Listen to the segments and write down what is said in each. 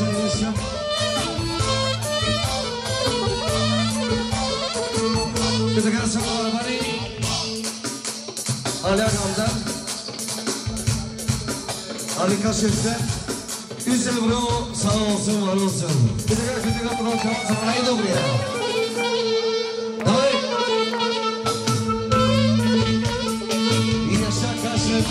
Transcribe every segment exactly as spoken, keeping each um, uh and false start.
yaşa. Kita kasih malam hari Ali Agam'dan Ali Kaşif'ten Güzel bro sağ olsun var olsun. Kita kasih kita bro kawan sama itu ya. Baik. Yaşa Kaşif.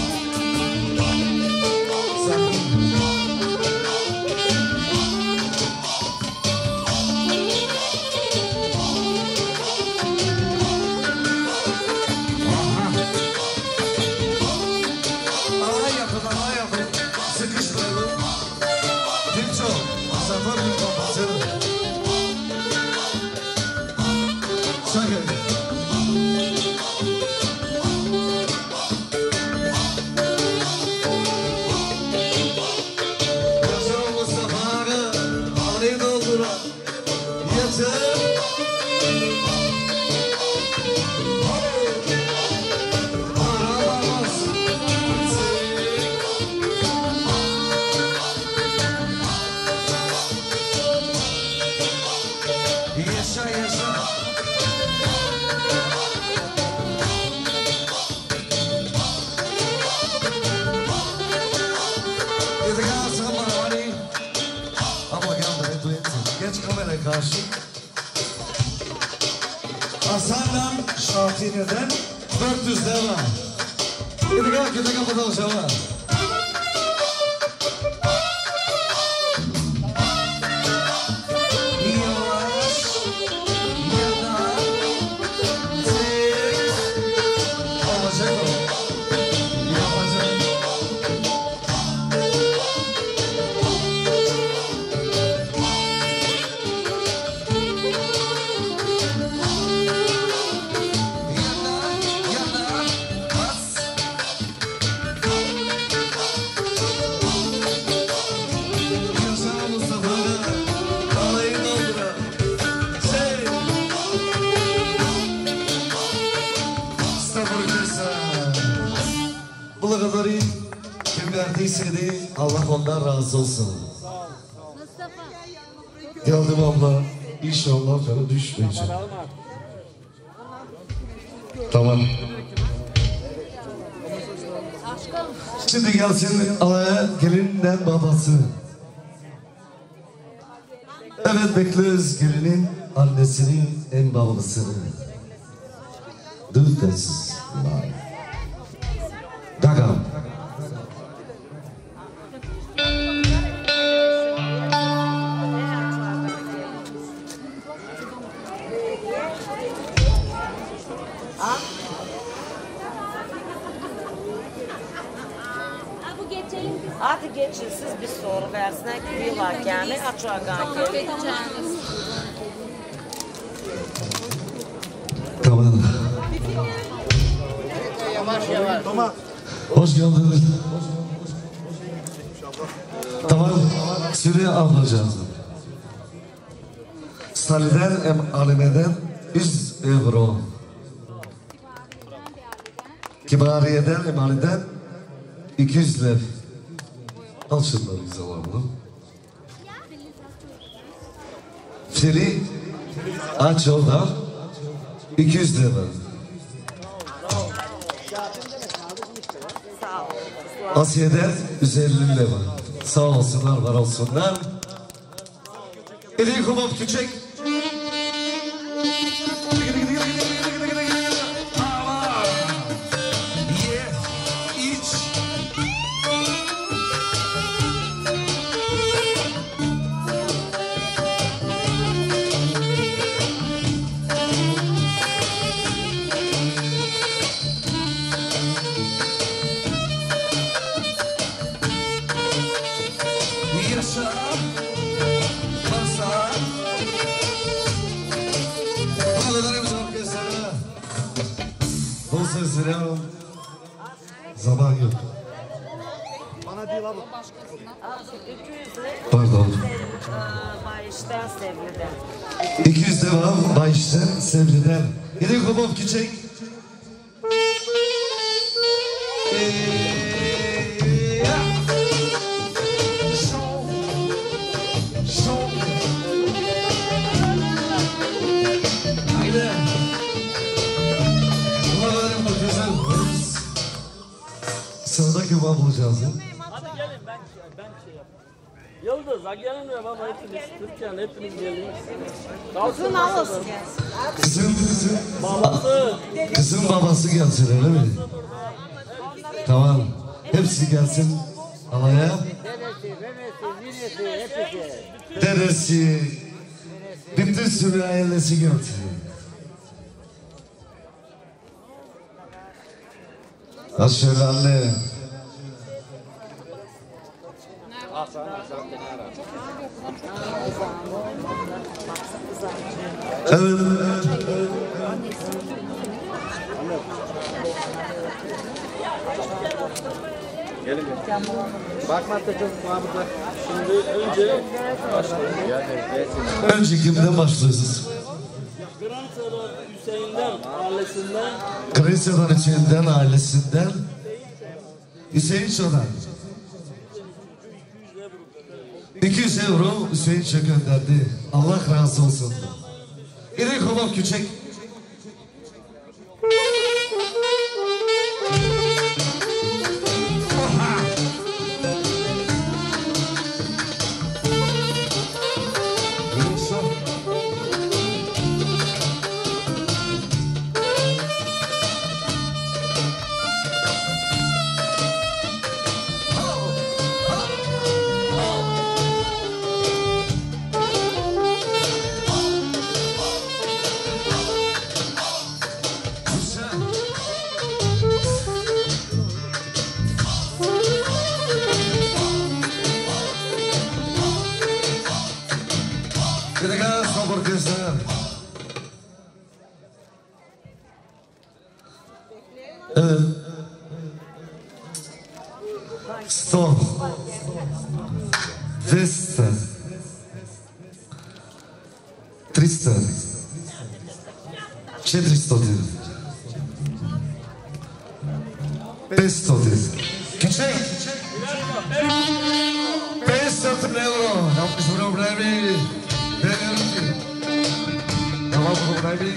Hasan'la Şafine'den dört yüz devam. Gidi gel gidi kapatalım şava. Allah ondan razı olsun. Geldim abla. İnşallah canı düşmeyecek. Tamam. Şimdi gelsin alaya gelinden babası. Evet bekliyoruz gelinin annesinin en babasını. Dürtesiz. Gagam. Hadi geçin siz bir soru versinler ki bir var yani açığa kanki. Tamam. Yavaş yavaş. Tamam. Hoş geldiniz. Tamam. Süre alacağız. Saliden em alimeden yüz euro. Kibariye'den emaliden iki yüz lira. Al şunları güzel abla. Feri aç oradan iki yüz lira. Asiye'den yüz elli lira. Sağ olsunlar, var olsunlar. Eli kumap küçük. Zaman yok. Bana değil abi. Pardon. Bayıştan Sevli'den. iki yüz devam Bayıştan Sevli'den. Yine kumap küçük. bulacağız. Hadi gelin ben ben şey yapayım. Yıldız, ha gelin de baba hepiniz Türkiye'nin hepiniz gelin. Kızın almasın. Kızım, kızım. Babası. Kızın babası gelsin öyle mi? Tamam. Hepsi gelsin alaya. Dedesi, bütün sürü ailesi gelsin. Ha şöyle anne. Evet, evet, evet. Gelin gelin. Bakma takım Mahmutlar. Şimdi önce başlayalım. Önce kimden başlıyorsunuz? Fransa'da Hüseyin'den ailesinden Kresya'dan içinden ailesinden Hüseyin Çodan. iki yüz euro Hüseyin Çök gönderdi. Allah razı olsun. İri kolok küçük. Evet. Sto. Dvesta. Trista. Četiristotin. Petstotin. Küçük. Petstotin euro. Yapmış problemi. Deniyorum ki. Tamam problemi.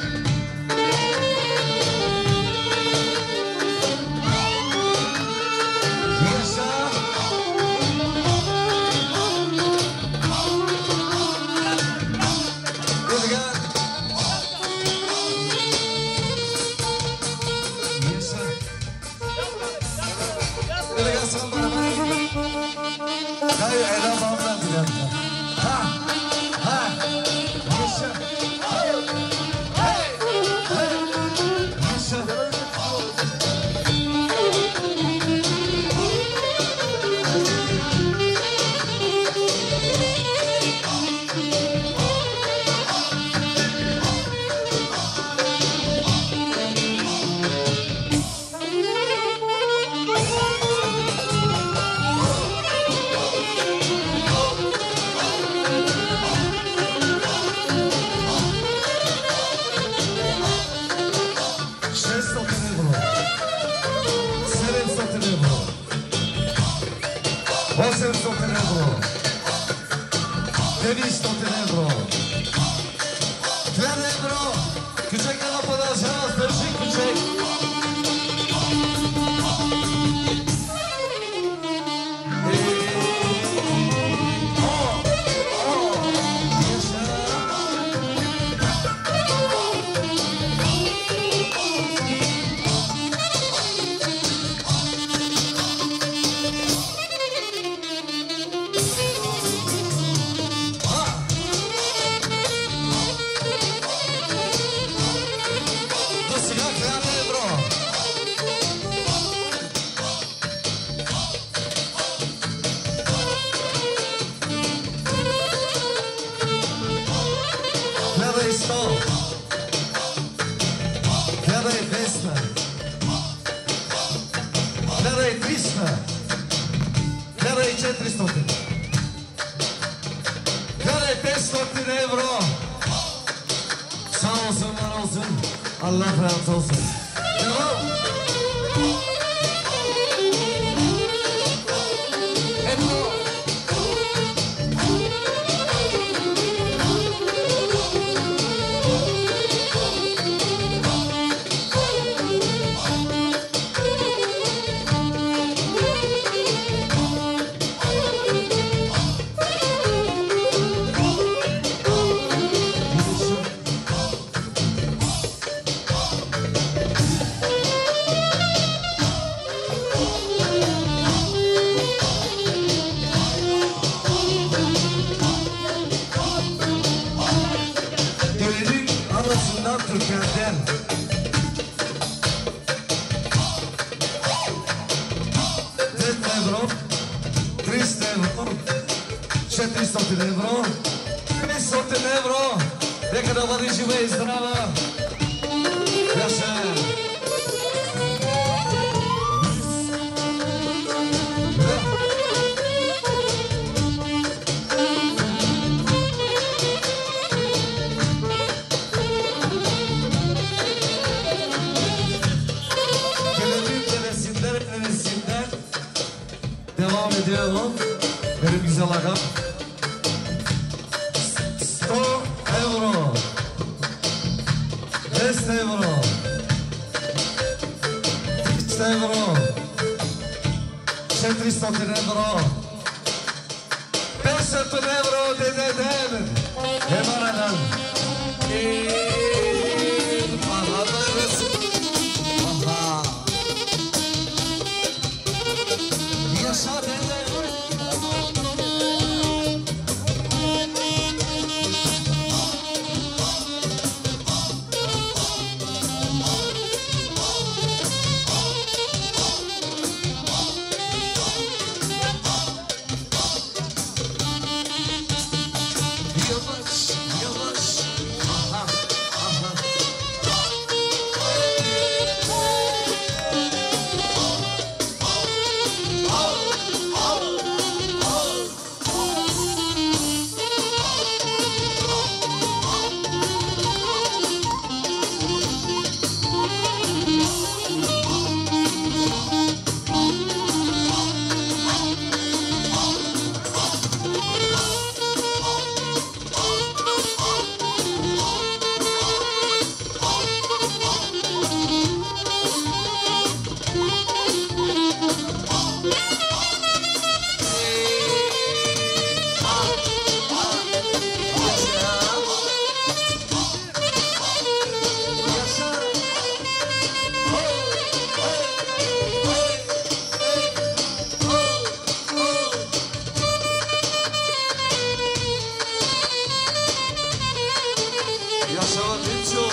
Allah razı olsun. четиристотин евро, петстотин евро. Нека да бъде жива и здрава. Яша. Devam ediyorum. Benim güzel agam. sto euro. beş euro. üç euro. četiristo euro. petsto euro dededen. Emanedan. I pahalarız. Aha. Yaşa dede. Yavaş, yavaş. Aha, aha. Yaşa Tinço.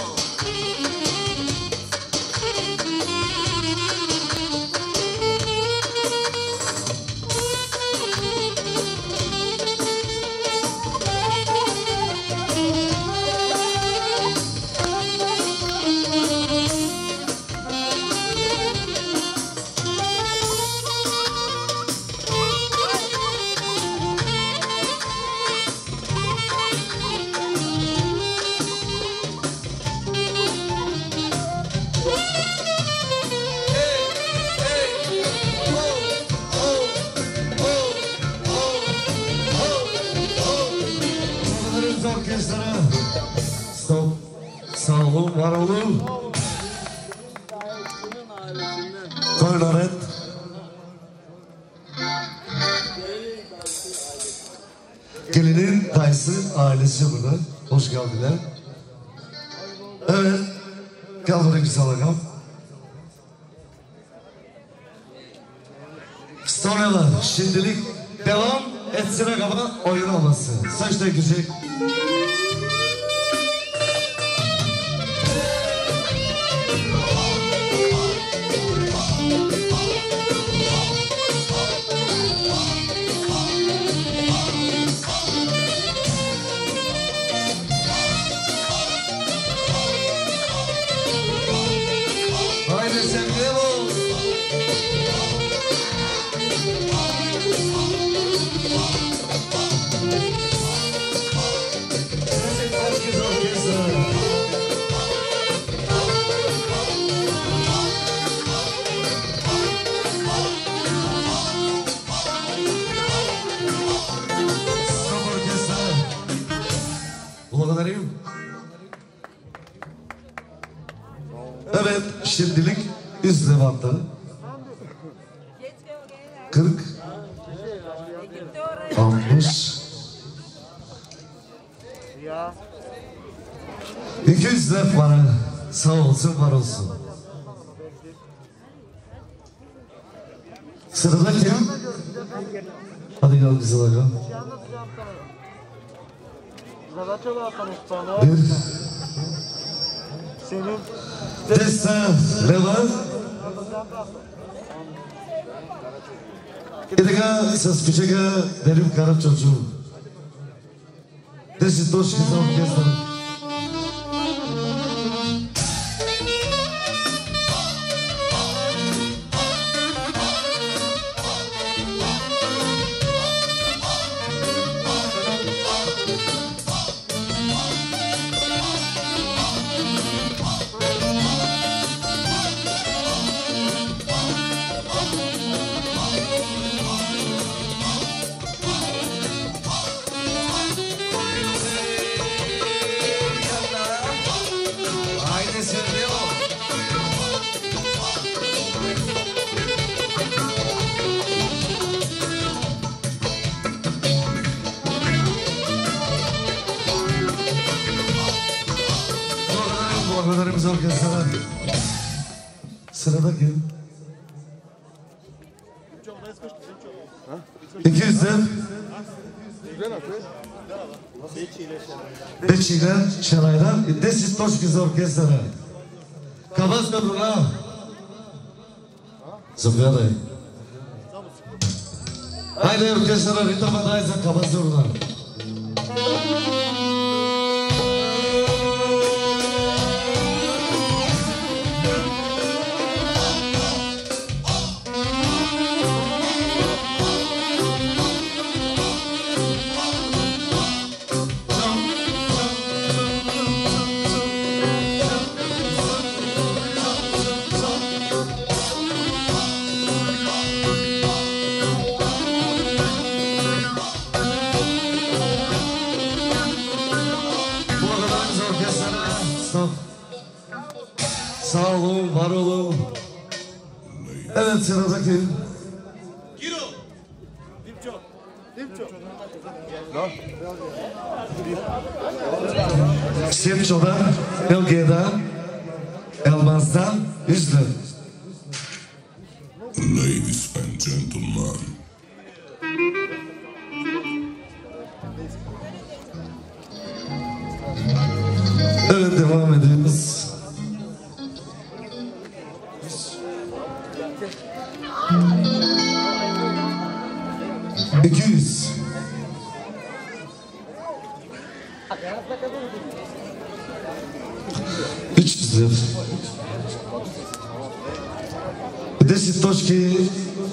Orkestra. Stop. Sağ olun, var olun. Koylaret. Gelinin dayısı ailesi burada. Hoş geldiler. Evet. Gel buraya güzel ağam. Sonralar şimdilik devam etsin ağama oyun olması. Saçta güzel. Haydi sevgilim ol. Herkes orkestra. Stop orkestra. Благодарим. Evet, şimdilik üst levantları. kırk, altmış, iki yüz lira para. Sağ olsun, var olsun. Sırada kim? Hadi gel güzel ağam. Bir. Senin Desta, Levan. И така с пичега Дарим Карачочо. десет точки за оркестър. Благодарим за оркестъра. Средата ги. iki yüzden beş ile Şenay'dan deset точки за оркестъра. Каваз добра. Заповядай. Хайде оркестъра, ритъма дай за Каваз добра. Sağ olun, var olun. Evet, sıradaki. Giro. Dipço. Dipço. Sepço'dan, Elge'den, Elmas'tan, Üzdü. Ladies and gentlemen. Evet, devam ediyoruz. iki yüz. üç yüz lira. десет точки.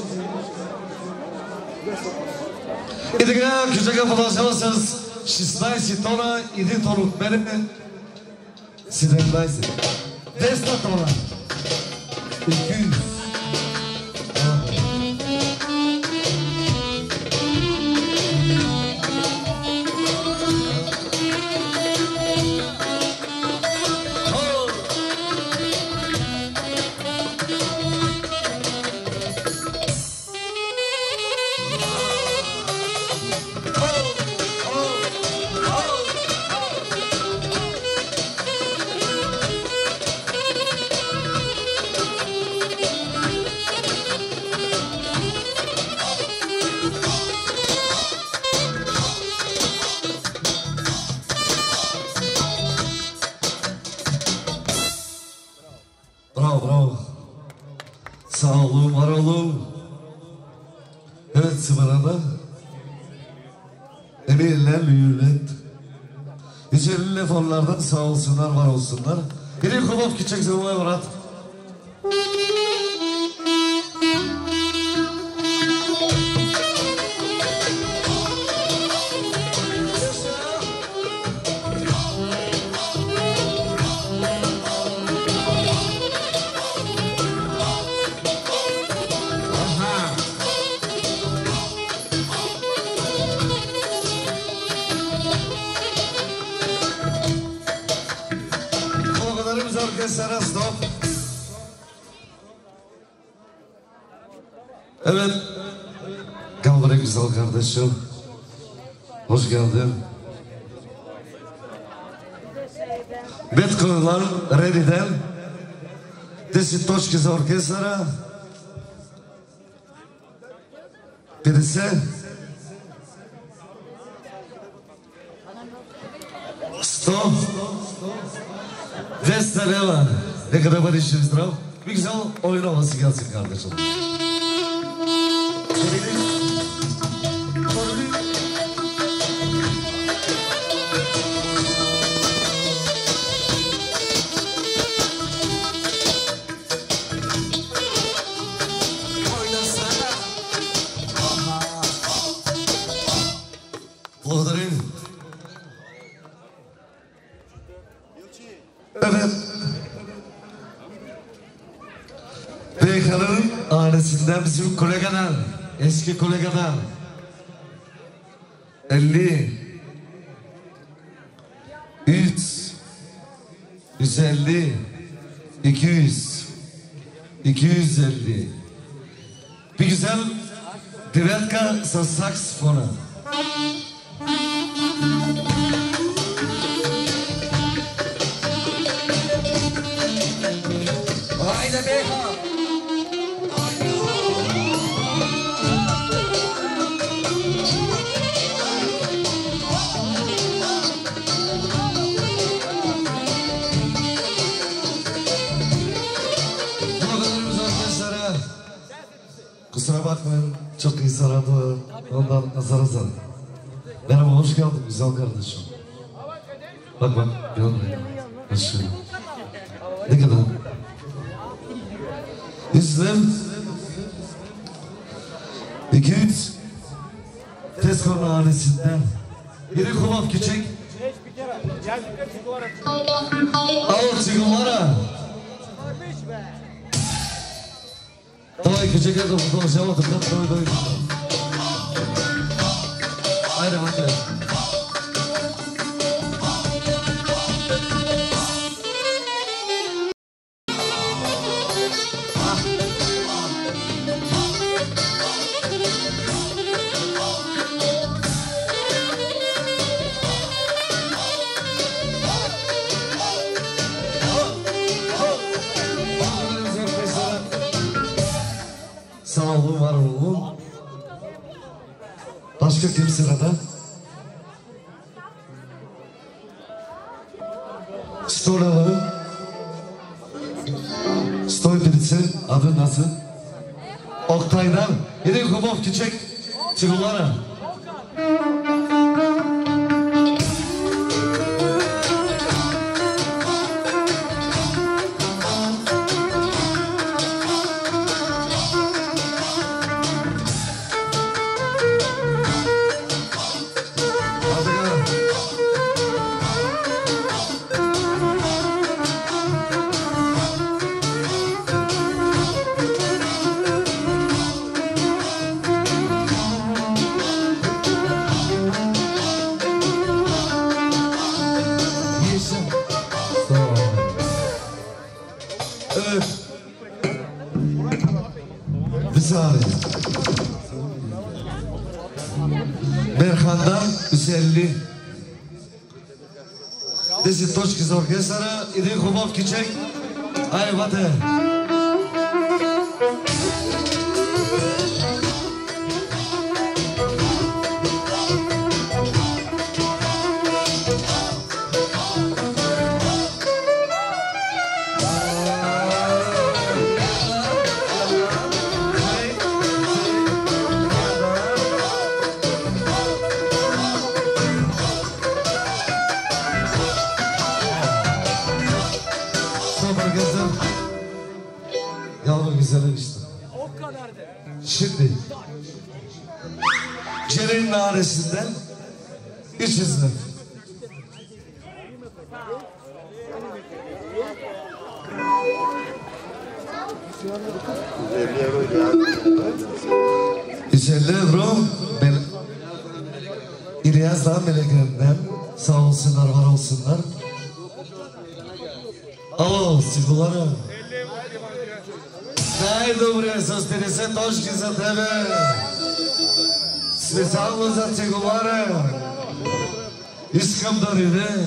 И така, Кючака продължава с шестнайсет тона, един тон от мене, седемнайсет. десет тона. iki yüz. Bravo, bravo. Sağ olun, var olun. Evet, sırada emirler, mühürlet. Yücelli fonlardan sağ olsunlar, var olsunlar. Biri kubab küçük zırvaya varat. Orkestra stop. Evet. Gel buraya güzel kardeşim. Hoş geldin. Bet konular ready'den deset точки за оркестъра. петдесет. сто. двеста лева. Нека да бъдеш здрав. Бих взел ойнова сега си карта. Благодарим. Evet. Beyhan'ın ailesinden bizim kolegadan, eski kolegadan elli, üç, yüz elli, iki yüz, iki yüz elli. Bir güzel Divelka sa saksifona. Haydi Beyhan. Kusura bakmayın, çok insan adı ondan azar azar. Merhaba, hoş geldin güzel kardeşim. Bak bak, gel buraya. Hoş geldin. Ne kadar? İzlem. İki üç. Tesco'nun hanesinden. Biri kulak küçük. Al sigara. Давай, küçük adam konuşamadık lan, doy doy. Haydi hadi. Sağ olun, var olun. Başka kim sırada? Storalı. Stoy birisi. Adı nasıl? Oktay'dan. Yedi Kubov Küçük. Çıgılara. Berhan'dan yüz elli. Desi точки за оркестъра. Един хубав кичек. Айде, вате! Şimdi Ceren'in ailesinden üç yüzlük. yüz elli euro İlyas'la Melek'den sağ olsunlar, var olsunlar. Alo, sigurlara. Най-добре с петдесет точки за тебе. Специално за цигулара. Искам да дойде.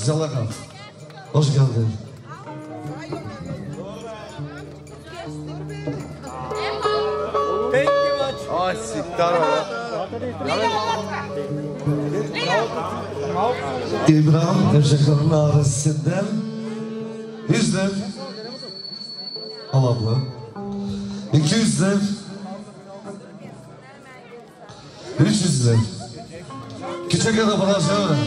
güzel ağam. Hoş geldin. Thank you much. Ay siktar var. İbrahim Erşakan'ın arasından yüzler. Al abla. İki yüzler. Üç yüzler. Küçük ya da bana söyle.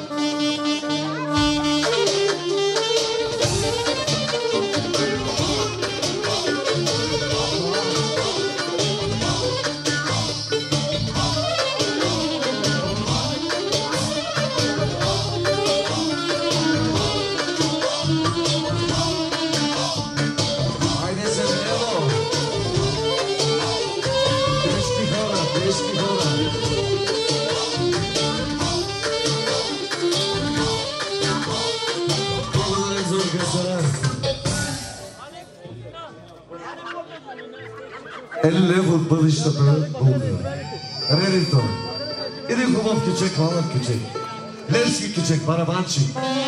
Elle futbol işte böyle oldu. Redito. İdi kumam küçük, falan küçük. Lerski küçük, barabançı.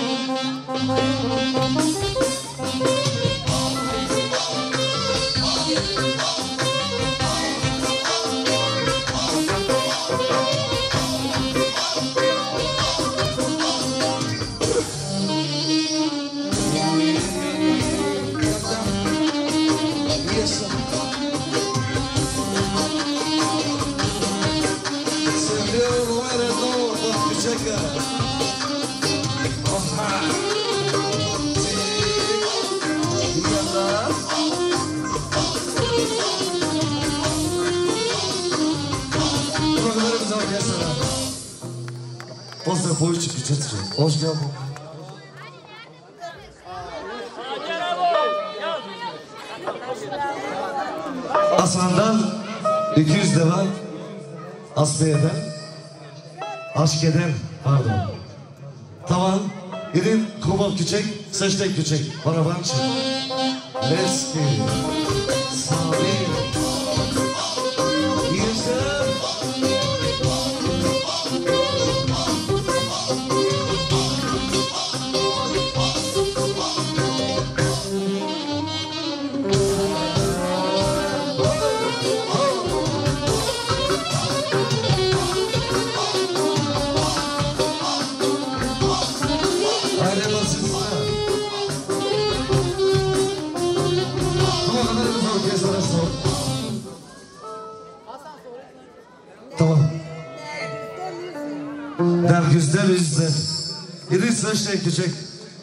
Pozdrav Poviću četiri. Hoş geldin. Hasan'dan iki yüz devam. Asliye'den. Aşke'den. Pardon. Tamam. İrin Kubal Küçük. Seçtek Küçük. Barabançı. Leski. Sami. Yüzler. Yüzler yüzler. İri saçlı küçük.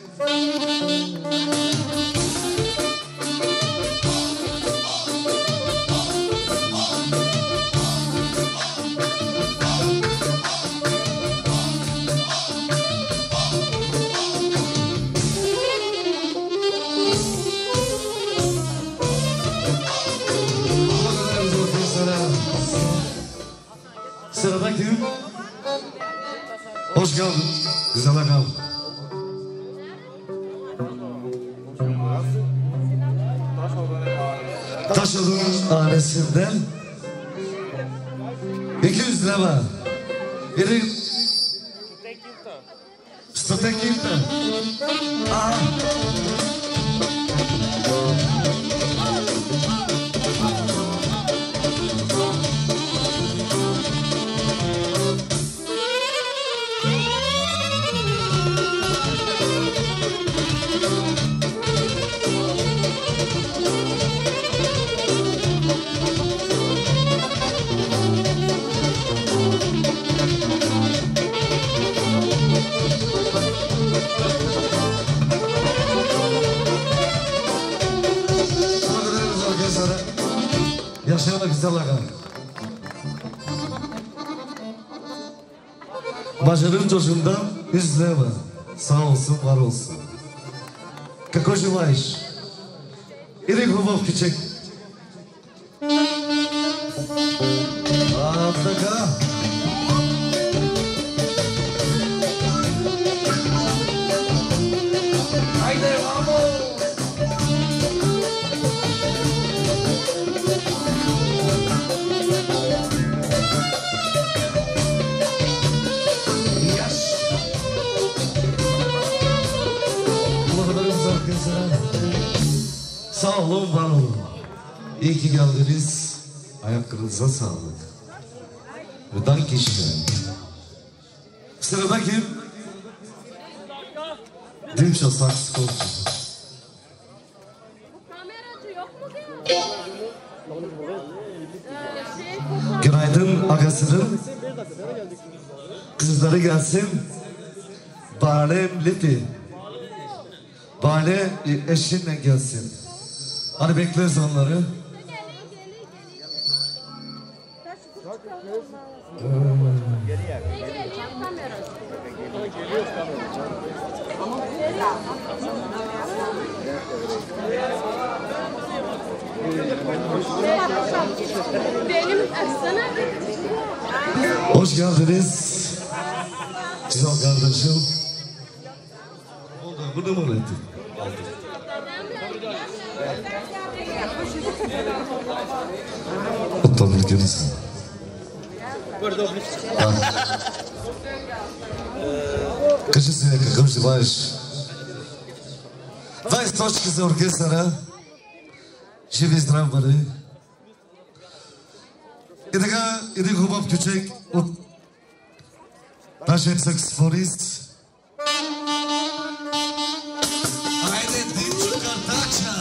Sıradaki hoş geldin. Güzel ağam. Taşadığın ailesinden iki yüz lira. Biri Stotekil'de. Aa. Yaşayana güzel ağam. Başarın coşundan üzleme. Sağ olsun, var olsun. Kako желаешь? Иди хубав küçük. А, така. Haydi vamo. Sağ olun, var olun. İyi ki geldiniz. Ayaklarınıza sağlık. Ve dank işte. Sırada kim? Dimşo saksifon. Günaydın agasının kızları gelsin. Bale Lipi. Bale eşinle gelsin. Hadi bekleriz onları. Hoş geldiniz. Güzel kardeşim. Oldu, bunu mu ettin? Utanır görürsün. Кажи се какъв желаеш. двайсет точки за оркестъра. Живи и здрав бъде. И така, един хубав кючек от нашия саксофонист. Айде, Димчо Картача!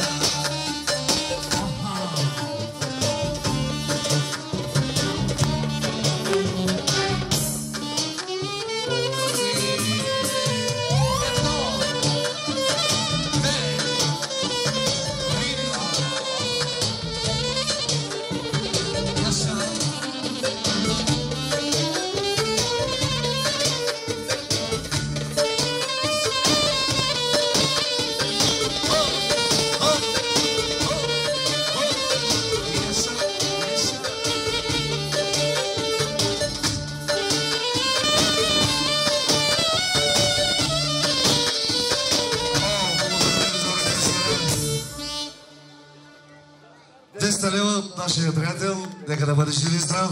двеста лева, нашия приятел, нека да бъде жив и здрав.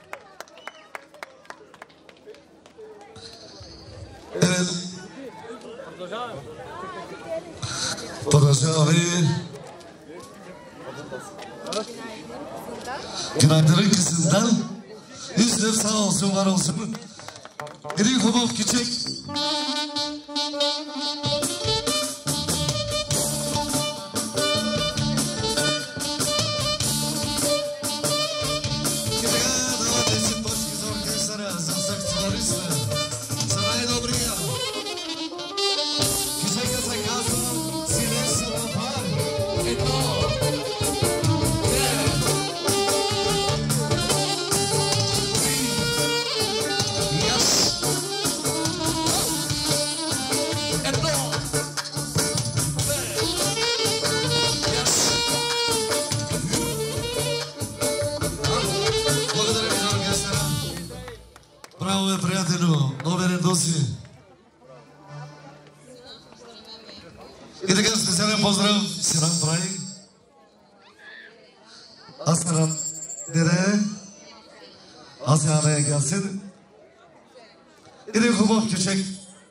Продължаваме. Günaydın kızından. Yüzler sağ olsun, var olsun. Един хубав кючек. И така специален поздрав Сиран Брай, Асаран Дере, Асяне gelsin. Един хубав кючек.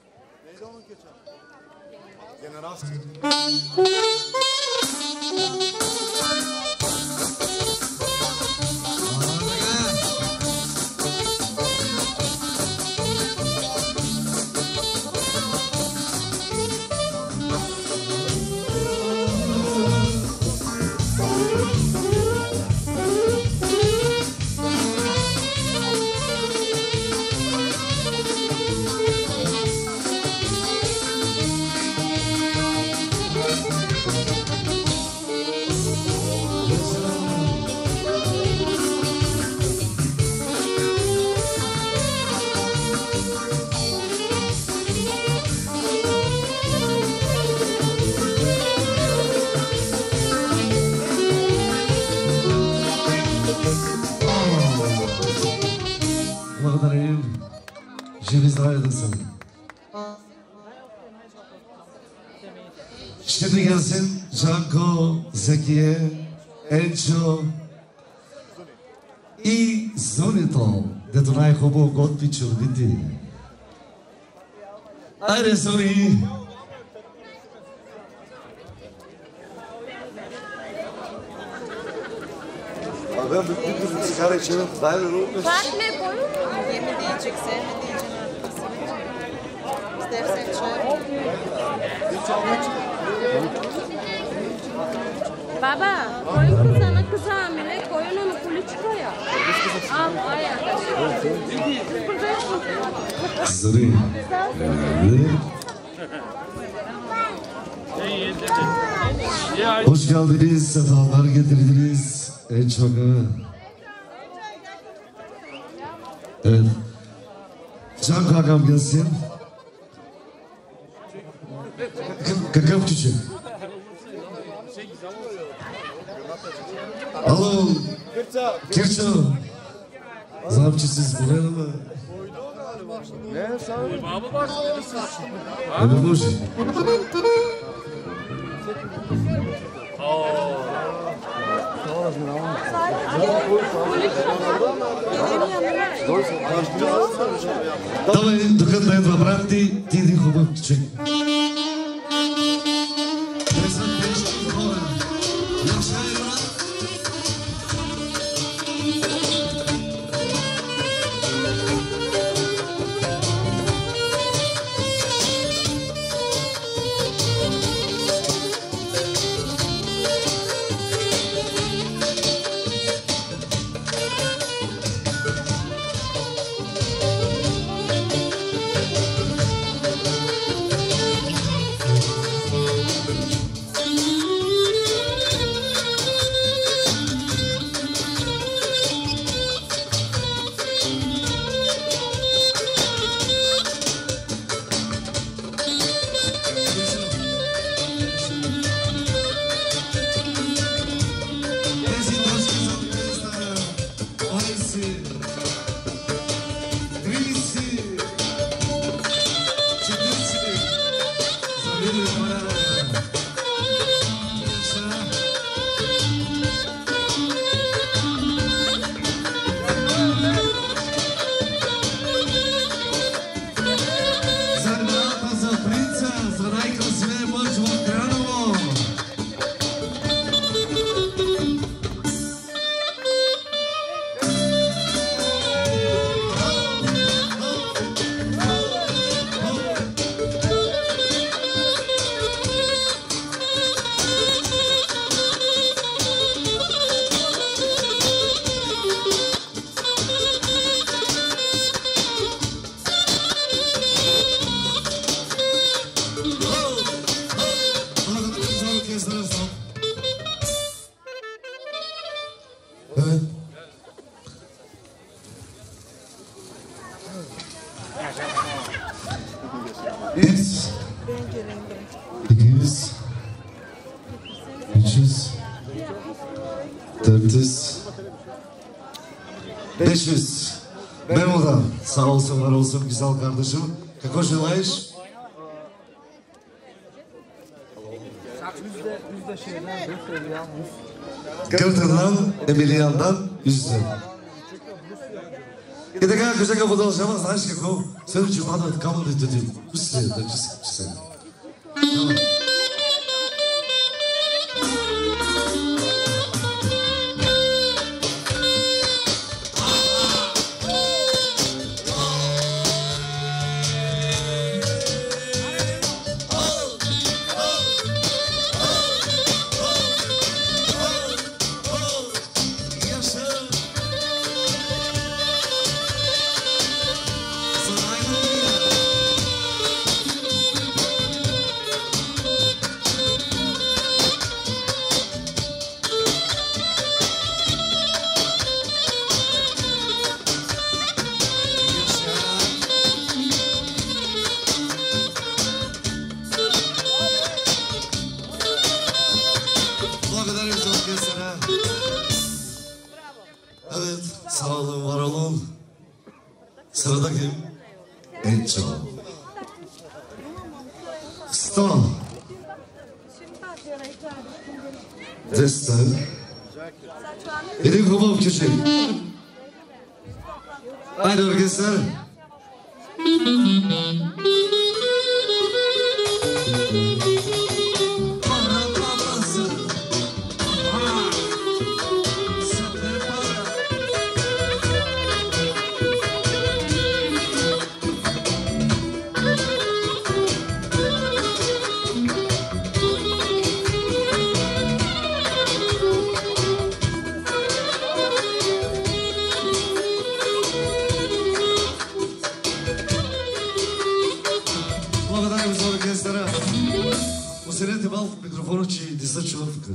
Благодарим. Живи здраве да съм. Ще ми gelsin Жанко, Зекие, Енчо и Зонито, дето най-хубаво готви чорбити. Айде, Зони! çıkar içeri. Dayanır. Fatma koyun mu? Yemi diyecekse yemi diyeceksin. İstersen çay. Baba, koyun kızana kız hamile, koyun onu kuluçka ya. Al, ay arkadaşlar. Kızları. Evet. Hoş geldiniz, sefalar getirdiniz. En çok evet. Can kakam gelsin. Kakam küçük. Alo. Kirço. Zapçısız buraya mı? Ne sen? Babı var. Ne boş? Давай, докато ме добрав ти, ти един хубав човек. Те са тежки хора. Biz iki yüz, üç yüz, dört yüz, beş yüz. Memo'dan sağ olsun var olsun güzel kardeşim. Kako желаешь? Картинан, Емилияндан, yüzde. И така, ако сега продължава, знаеш какво? Следващия падат камъните ти. Пусти, да че се. Evet, sağ olun, var olun. Sıradaki Enço. Sto. Destan. Един хубав küçük. Haydi arkadaşlar. благодарим за оркестъра. Усилете малко микрофона, че не са чува тук.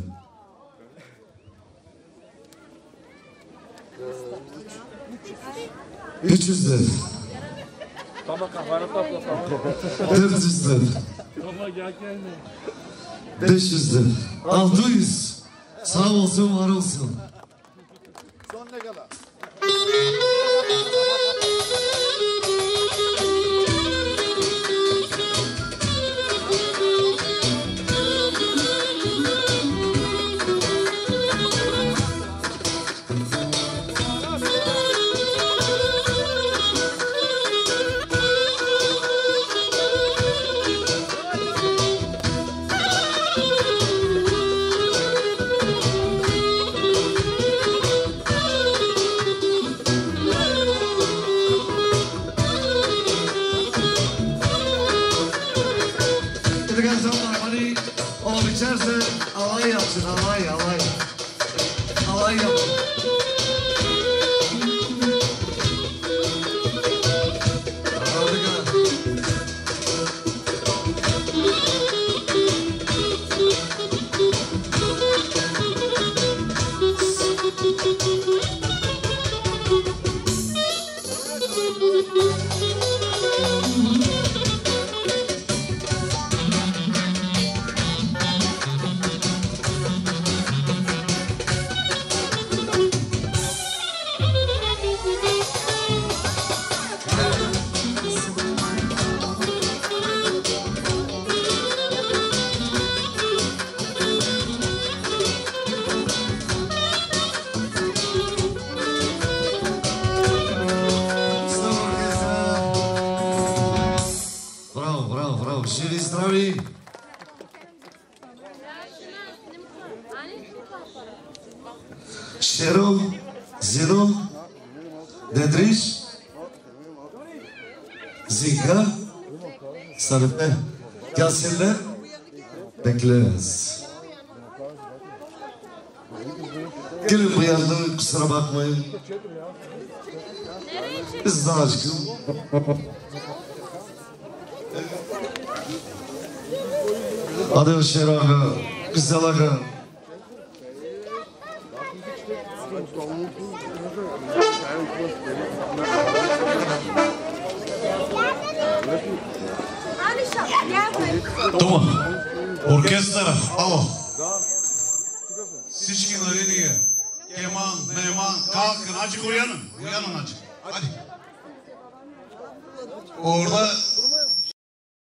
Üç yüzler. Baba kafanı topla baba. Dört yüzler. Baba gel gelme. Beş yüzler. Altı yüz. Sağ olsun, var olsun. Son ne kadar? Alay yapsın, alay, alay. Alay yapsın. Живи, здрави! Шеро, Зино, Дедриш, Zika, Sarıpe, gelsinler, bekleriz. Gelin bu yardım, kusura bakmayın. Biz de aşkım. Hadi Şer Aga, güzel Aga. Тома, оркестъра, ало. Всички на линия. Кеман, меман, калка, начи Кояна. Кояна, начи. Hadi. Orada